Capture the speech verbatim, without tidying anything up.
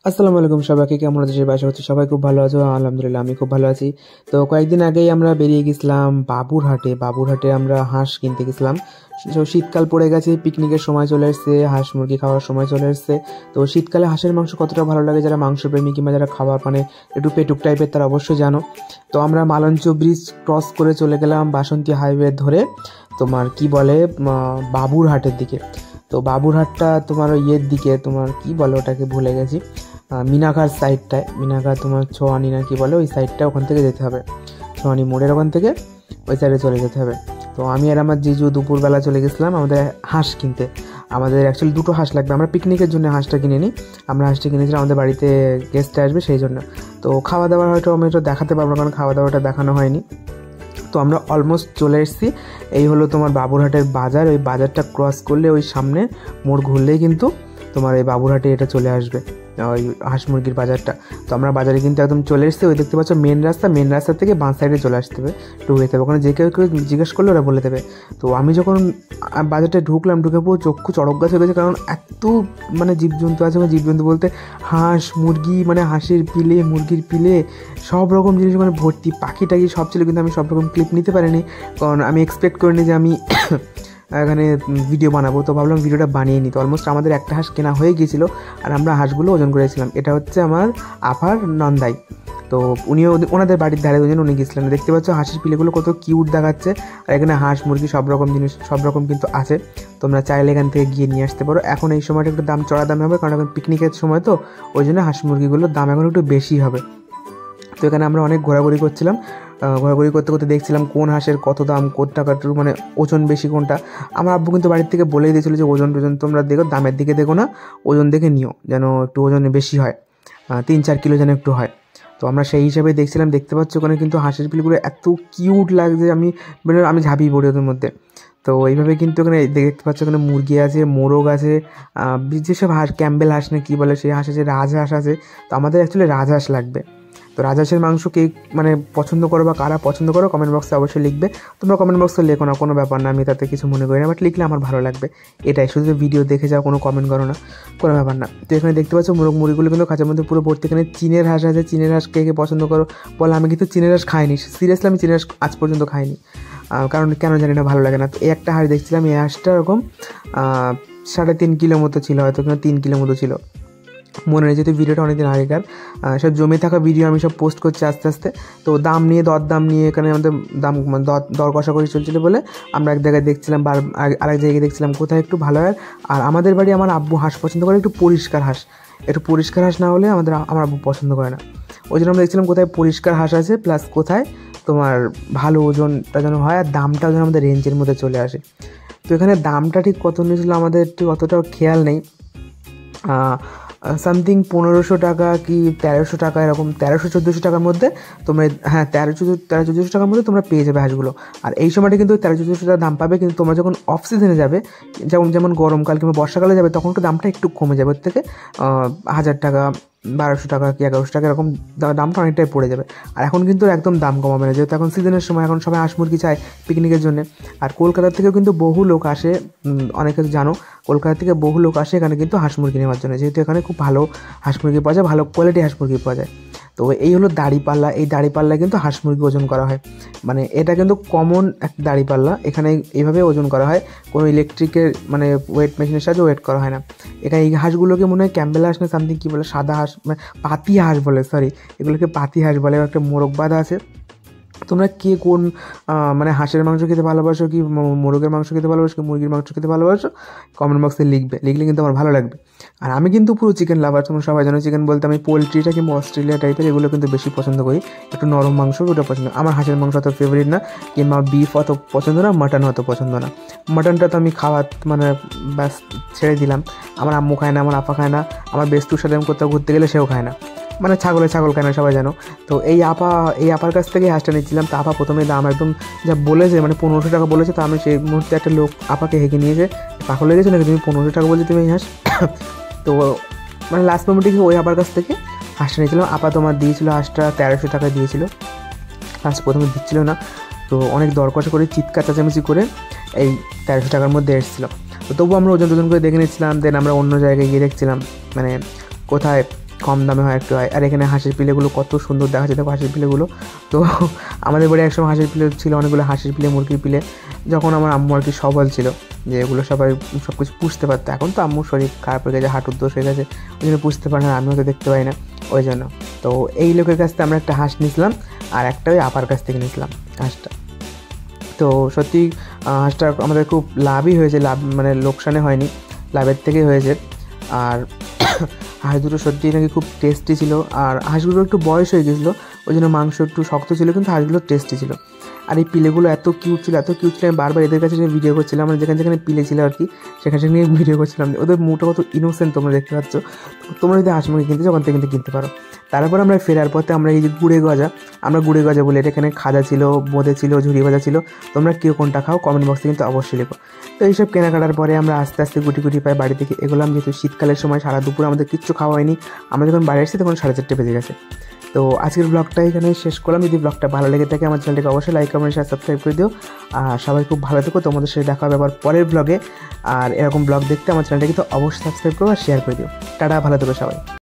আসসালামু আলাইকুম সবাইকে, কেমন আছো? সবাই আশা করছি সবাই খুব ভালো আছো। আলহামদুলিল্লাহ আমি খুব ভালো আছি। তো কয়েকদিন আগেই আমরা বেরিয়ে গেছিলাম বাবুরহাটে। বাবুরহাটে আমরা হাঁস কিনতে গেছিলাম। তো শীতকাল পড়ে গেছে, পিকনিকের সময় চলে এসছে, হাঁস মুরগি খাওয়ার সময় চলে এসছে। তো শীতকালে হাঁসের মাংস কতটা ভালো লাগে, যারা মাংসপ্রেমী কিংবা যারা খাবার মানে একটু পেটুক টাইপের, তারা অবশ্যই জানো। তো আমরা মালঞ্চ ব্রিজ ক্রস করে চলে গেলাম বাসন্তী হাইওয়ে ধরে, তোমার কি বলে বাবুরহাটের দিকে। তো বাবুরহাটটা তোমার ওই ইয়ের দিকে, তোমার কি বলে ওটাকে ভুলে গেছি, মিনাখার সাইডটায়, মিনাখার তোমার ছোয়ানি না কি বলে, ওই সাইডটা, ওখান থেকে যেতে হবে, ছোয়ানি মোড়ের ওখান থেকে ওই সাইডে চলে যেতে হবে। তো আমি আর আমার জিজু দুপুরবেলা চলে গেছিলাম আমাদের হাঁস কিনতে। আমাদের অ্যাকচুয়ালি দুটো হাঁস লাগবে, আমরা পিকনিকের জন্য হাঁসটা কিনে নিই। আমরা হাঁসটা কিনেছিলাম আমাদের বাড়িতে গেস্ট আসবে সেই জন্য। তো খাওয়া দাওয়া হয়তো আমি একটু দেখাতে পারবো না, কারণ খাওয়া দাওয়াটা দেখানো হয়নি। তো আমরা অলমোস্ট চলে এসেছি। এই হলো তোমার বাবুরহাটের বাজার। ওই বাজারটা ক্রস করলে ওই সামনে মোড় ঘুরলেই কিন্তু তোমার এই বাবুরহাটে এটা চলে আসবে, ওই হাঁস মুরগির বাজারটা। তো আমরা বাজারে কিন্তু একদম চলে এসেছি। ওই দেখতে পাচ্ছ মেন রাস্তা, মেন রাস্তা থেকে বাঁ সাইডে চলে আসতে হবে, ঢুকে যেতে হবে। ওখানে যে কেউ কেউ জিজ্ঞেস করলে ওরা বলে দেবে। তো আমি যখন বাজারটা ঢুকলাম, ঢুকে পুরো চক্ষু চড়ক গাছ হয়ে গেছে, কারণ এত মানে জীবজন্তু আছে। মানে জীবজন্তু বলতে হাঁস মুরগি, মানে হাঁসের পিলে, মুরগির পিলে, সব রকম জিনিস মানে ভর্তি, পাখি টাকি সব ছিল। কিন্তু আমি সব রকম ক্লিপ নিতে পারিনি, কারণ আমি এক্সপেক্ট করিনি যে আমি এখানে ভিডিও বানাবো। তো ভাবলাম ভিডিওটা বানিয়ে নিই। তো অলমোস্ট আমাদের একটা হাঁস কেনা হয়ে গিয়েছিলো, আর আমরা হাঁসগুলো ওজন করেছিলাম। এটা হচ্ছে আমার আপার নন্দাই। তো উনিও ওনাদের বাড়ির ধারে দুজন উনি গেছিলেন। দেখতে পাচ্ছ হাঁসের পিলেগুলো কত কিউট দেখাচ্ছে। আর এখানে হাঁস মুরগি সব রকম জিনিস সব রকম কিন্তু আছে। তোমরা চাইলে এখান থেকে গিয়ে নিয়ে আসতে পারো। এখন এই সময়টা একটু দাম চড়া দামে হবে, কারণ এখন পিকনিকের সময়, তো ওই জন্য হাঁস মুরগিগুলোর দাম এখন একটু বেশি হবে। তো এখানে আমরা অনেক ঘোরাঘুরি করছিলাম। ঘোরাঘুরি করতে করতে দেখছিলাম কোন হাঁসের কত দাম, কোন টাকাটুকু মানে ওজন বেশি কোনটা। আমার আব্বু কিন্তু বাড়ির থেকে বলেই দিয়েছিলো যে ওজন টোজন তোমরা দেখো, দামের দিকে দেখো না, ওজন দেখে নিও, যেন একটু ওজন বেশি হয়, তিন চার কিলো যেন একটু হয়। তো আমরা সেই হিসাবে দেখছিলাম। দেখতে পাচ্ছি ওখানে কিন্তু হাঁসের পিলগুলো এত কিউট লাগছে, আমি মানে আমি ঝাঁপিয়ে পড়ি ওদের মধ্যে। তো এইভাবে কিন্তু এখানে দেখতে পাচ্ছ ওখানে মুরগি আছে, মোরগ আছে, যেসব হাঁস ক্যাম্বেল হাঁস না কী বলে সেই হাঁস আছে, রাজহাঁস আছে। তো আমাদের অ্যাকচুয়ালি রাজহাঁস লাগবে। তো রাজহাঁসের মাংস কে মানে পছন্দ করো বা কারা পছন্দ করো কমেন্ট বক্সে অবশ্যই লিখবে। তোমরা কমেন্ট বক্সে লেখো না, কোনো ব্যাপার না, আমি তাতে কিছু মনে করি না, বাট লিখলে আমার ভালো লাগবে। এটাই, শুধু ভিডিও দেখে যাও, কোনো কমেন্ট করো না, কোনো ব্যাপার না। তো এখানে দেখতে পাচ্ছ মোরগ মুরগিগুলো কিন্তু খাঁচার মধ্যে পুরো ভর্তি। এখানে চীনের হাঁস আছে, চীনের হাঁস কে কে পছন্দ করো বলো। আমি কিন্তু চীনের হাঁস খাইনি, সিরিয়াসলি আমি চীনের হাঁস আজ পর্যন্ত খাইনি, কারণ কেন জানি না, ভালো লাগে না। তো এই একটা হাঁস দেখছিলাম, এই হাঁসটা এরকম সাড়ে তিন কিলো মতো ছিল, হয়তো কিনা তিন কিলো মতো ছিল, মনে নেই, যেহেতু ভিডিওটা অনেকদিন আগেকার। সব জমে থাকা ভিডিও আমি সব পোস্ট করছি আস্তে আস্তে। তো দাম নিয়ে দর দাম নিয়ে এখানে আমাদের দাম দর দর কষাকষি চলছিল বলে আমরা এক জায়গায় দেখছিলাম, বার আরেক জায়গায় দেখছিলাম কোথায় একটু ভালো হয়। আর আমাদের বাড়ি আমার আব্বু হাঁস পছন্দ করে একটু পরিষ্কার হাঁস, একটু পরিষ্কার হাঁস না হলে আমাদের আমার আব্বু পছন্দ করে না। ওই জন্য আমরা দেখছিলাম কোথায় পরিষ্কার হাঁস আছে, প্লাস কোথায় তোমার ভালো ওজনটা যেন হয়, আর দামটাও যেন আমাদের রেঞ্জের মধ্যে চলে আসে। তো এখানে দামটা ঠিক কত নিয়েছিল আমাদের একটু অতটাও খেয়াল নেই, সামথিং পনেরোশো টাকা কি তেরোশো টাকা, এরকম তেরোশো চোদ্দোশো টাকার মধ্যে তোমরা, হ্যাঁ তেরো চোদ্দো তেরো চোদ্দোশো টাকার মধ্যে তোমরা পেয়ে যাবে হাঁসগুলো। আর এই সময়টা কিন্তু তেরো চোদ্দোশো টাকা দাম পাবে, কিন্তু তোমরা যখন অফ সিজনে যাবে, যেমন যেমন গরমকাল কিংবা বর্ষাকালে যাবে, তখন একটু দামটা একটু কমে যাবে, ওর থেকে হাজার টাকা বারোশো টাকা কি এগারোশো টাকা এরকম দামটা অনেকটাই পড়ে যাবে। আর এখন কিন্তু একদম দাম কমাবে না, যেহেতু এখন সিজনের সময়, এখন সবাই হাঁস মুরগি চায় পিকনিকের জন্য। আর কলকাতা থেকেও কিন্তু বহু লোক আসে, অনেকে জানো কলকাতা থেকে বহু লোক আসে এখানে কিন্তু হাঁস মুরগি নেওয়ার জন্য, যেহেতু এখানে খুব ভালো হাঁস মুরগি পাওয়া যায়, ভালো কোয়ালিটি হাঁস মুরগি পাওয়া যায়। তো এই হলো দাড়িপাল্লা, এই দাড়িপাল্লায় কিন্তু হাঁস মুরগি ওজন করা হয়, মানে এটা কিন্তু কমন একটা দাড়িপাল্লা, এখানে এইভাবে ওজন করা হয়, কোনো ইলেকট্রিকের মানে ওয়েট মেশিনের সাহায্যে ওয়েট করা হয় না। এখানে এই হাঁসগুলোকে মনে হয় ক্যাম্বেল হাঁস না সামথিং কী বলে, সাদা হাঁস মানে পাতি হাঁস বলে, সরি এগুলোকে পাতি হাঁস বলে। একটা মোরগ বাঁধা আছে। তোমরা কে কোন মানে হাঁসের মাংস খেতে ভালোবাসো, কি মোরগের মাংস খেতে ভালোবাসো, কি মুরগির মাংস খেতে ভালোবাসো, কমেন্ট বক্সে লিখবে, লিখলে কিন্তু আমার ভালো লাগবে। আর আমি কিন্তু পুরো চিকেন লাভার, তোমরা সবাই জানো চিকেন বলতে আমি পোলট্রিটা কিংবা অস্ট্রেলিয়া টাইপের এগুলো কিন্তু বেশি পছন্দ করি, একটু নরম মাংস ওটা পছন্দ। আমার হাঁসের মাংস অত ফেভারিট না, কিংবা বিফ অত পছন্দ না, মাটন অত পছন্দ না। মাটনটা তো আমি খাওয়া মানে ব্যাস ছেড়ে দিলাম, আমার আম্মু খায় না, আমার আপা খায় না, আমার বেস্তুর সাথে আমি কোথাও ঘুরতে গেলে সেও খায় না, মানে ছাগলে ছাগল খায় না, সবাই জানো। তো এই আপা এই আপার কাছ থেকে হাঁসটা নিচ্ছিলাম। তো আপা প্রথমে দাম একদম যা বলেছে, মানে পনেরোশো টাকা বলেছে। তো আমি সেই মুহূর্তে একটা লোক আপাকে হেঁকে নিয়েছে, পাগল হয়ে গেছে নাকি তুমি পনেরোশো টাকা বলছো তুমি এই হাঁস। তো মানে লাস্ট মোমেন্টে ওই আপার কাছ থেকে হাঁসটা নিয়েছিলাম। আপা তোমার দিয়েছিল হাঁসটা তেরোশো টাকা দিয়েছিল, হাঁস প্রথমে দিচ্ছিল না। তো অনেক দর কষা করে চিৎকার চেঁচামেচি করে এই তেরোশো টাকার মধ্যে এসেছিলো। তো তবুও আমরা ওজন টোজন করে দেখে নিচ্ছিলাম। দেন আমরা অন্য জায়গায় গিয়ে দেখছিলাম মানে কোথায় কম দামে হয় একটু হয়। আর এখানে হাঁসের পিলেগুলো কত সুন্দর দেখা যায়, দেখো হাঁসের পিলেগুলো। তো আমাদের বাড়ি একসময় হাঁসের পিলে ছিল, অনেকগুলো হাঁসের পিলে, মুরগির পিলে, যখন আমার আম্মু আর কি সবল ছিল, যে এগুলো সবাই সব কিছু পুষতে পারতো। এখন তো আম্মুর শরীর খারাপ হয়ে গেছে, হাঁটুর দোষ হয়ে গেছে, ওই জন্য পুষতে পারে না, আমিও তো দেখতে পাই না ওই জন্য। তো এই লোকের কাছ থেকে আমরা একটা হাঁস নিয়েছিলাম, আর একটা ওই আপার কাছ থেকে নিয়েছিলাম হাঁসটা। তো সত্যি হাঁসটা আমাদের খুব লাভই হয়েছে, লাভ মানে লোকসানে হয়নি, লাভের থেকেই হয়েছে। আর হাঁস দুটো সত্যিই নাকি খুব টেস্টি ছিল, আর হাঁসগুলো একটু বয়স হয়ে গেছিলো, ওই জন্য মাংস একটু শক্ত ছিল, কিন্তু হাঁসগুলো টেস্টি ছিল। আর এই পিলেগুলো এত কিউট ছিল, এত কিউট ছিল, আমি বারবার এদের কাছে ভিডিও করছিলাম, মানে যেখানে যেখানে পিলে ছিল আর কি, সেখানে সেখানে ভিডিও করছিলাম। ওদের মুখটা কত ইনোসেন্ট তোমরা দেখতে পাচ্ছ। তোমরা যদি হাঁস মুরগি কিনতে চাও ওখান থেকে কিন্তু কিনতে পারো। তারপর আমরা ফেরার পথে আমরা এই যে গুড়ে গজা, আমরা গুড়ে গজা বলি, এটা এখানে খাজা ছিল, বোঁদে ছিল, ঝুড়ি ভাজা ছিল, তোমরা কেউ কোনটা খাও কমেন্ট বক্সে কিন্তু অবশ্যই লেখো। তো এইসব কেনাকাটার পরে আমরা আস্তে আস্তে গুটি গুটি পায়ে বাড়ি থেকে এগোলাম, যেহেতু শীতকালের সময় সারা দুপুর আমাদের কিচ্ছু খাওয়া হয়নি, আমরা যখন বাড়ি আসছি তখন সাড়ে চারটে বেজে গেছে। তো আজকের ব্লগটা এখানে শেষ করলাম। যদি ব্লগটা ভালো লেগে থাকে আমার চ্যানেলটাকে অবশ্যই লাইক কমেন্ট শেয়ার সাবস্ক্রাইব করে দিও। আর সবাই খুব ভালো থেকো, তোমাদের সাথে দেখা হবে আবার পরের ব্লগে। আর এরকম ব্লগ দেখতে আমার চ্যানেলটাকে তো অবশ্যই সাবস্ক্রাইব করো আর শেয়ার করে দিও। টাটা, ভালো থেকো সবাই।